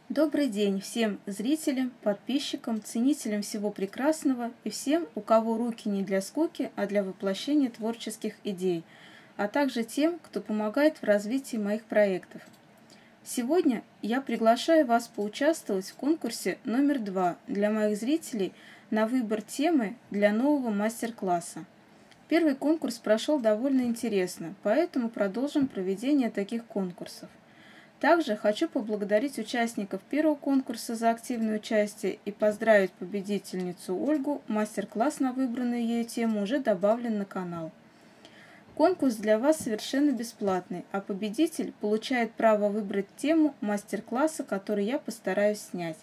Добрый день всем зрителям, подписчикам, ценителям всего прекрасного и всем, у кого руки не для скуки, а для воплощения творческих идей, а также тем, кто помогает в развитии моих проектов. Сегодня я приглашаю вас поучаствовать в конкурсе номер 2 для моих зрителей на выбор темы для нового мастер-класса. Первый конкурс прошел довольно интересно, поэтому продолжим проведение таких конкурсов. Также хочу поблагодарить участников первого конкурса за активное участие и поздравить победительницу Ольгу. Мастер-класс на выбранную ею тему уже добавлен на канал. Конкурс для вас совершенно бесплатный, а победитель получает право выбрать тему мастер-класса, который я постараюсь снять.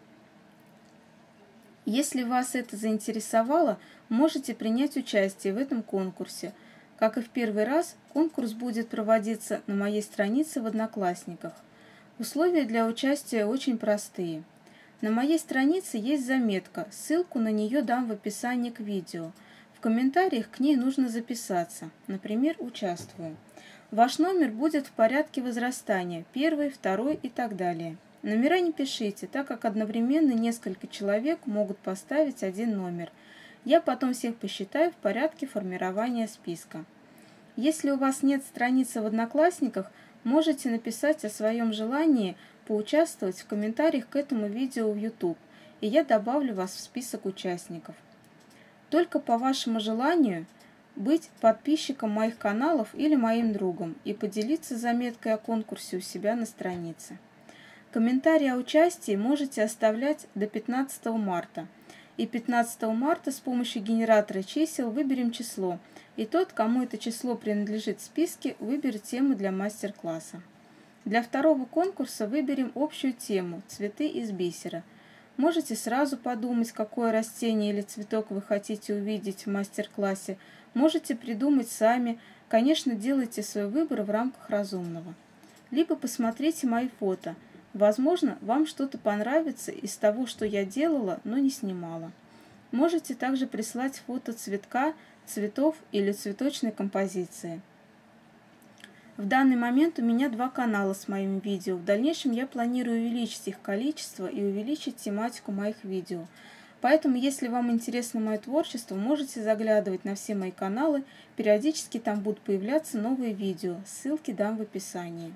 Если вас это заинтересовало, можете принять участие в этом конкурсе. Как и в первый раз, конкурс будет проводиться на моей странице в Одноклассниках. Условия для участия очень простые. На моей странице есть заметка, ссылку на нее дам в описании к видео. В комментариях к ней нужно записаться, например, «Участвую». Ваш номер будет в порядке возрастания, первый, второй и так далее. Номера не пишите, так как одновременно несколько человек могут поставить один номер. Я потом всех посчитаю в порядке формирования списка. Если у вас нет страницы в Одноклассниках, можете написать о своем желании поучаствовать в комментариях к этому видео в YouTube, и я добавлю вас в список участников. Только по вашему желанию быть подписчиком моих каналов или моим другом и поделиться заметкой о конкурсе у себя на странице. Комментарии о участии можете оставлять до 15 марта. И 15 марта с помощью генератора чисел выберем число, и тот, кому это число принадлежит в списке, выберет тему для мастер-класса. Для второго конкурса выберем общую тему «Цветы из бисера». Можете сразу подумать, какое растение или цветок вы хотите увидеть в мастер-классе, можете придумать сами, конечно, делайте свой выбор в рамках разумного. Либо посмотрите мои фото. Возможно, вам что-то понравится из того, что я делала, но не снимала. Можете также прислать фото цветка, цветов или цветочной композиции. В данный момент у меня 2 канала с моими видео. В дальнейшем я планирую увеличить их количество и увеличить тематику моих видео. Поэтому, если вам интересно мое творчество, можете заглядывать на все мои каналы. Периодически там будут появляться новые видео. Ссылки дам в описании.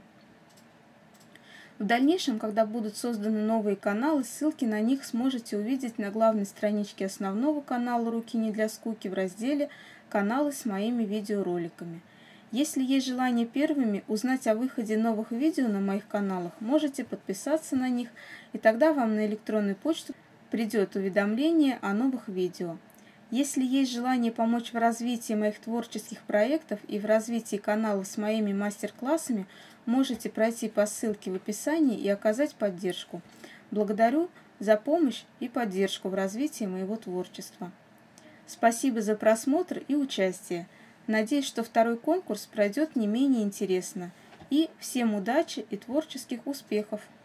В дальнейшем, когда будут созданы новые каналы, ссылки на них сможете увидеть на главной страничке основного канала «Руки не для скуки» в разделе «Каналы с моими видеороликами». Если есть желание первыми узнать о выходе новых видео на моих каналах, можете подписаться на них, и тогда вам на электронную почту придет уведомление о новых видео. Если есть желание помочь в развитии моих творческих проектов и в развитии каналов с моими мастер-классами, можете пройти по ссылке в описании и оказать поддержку. Благодарю за помощь и поддержку в развитии моего творчества. Спасибо за просмотр и участие. Надеюсь, что второй конкурс пройдет не менее интересно. И всем удачи и творческих успехов!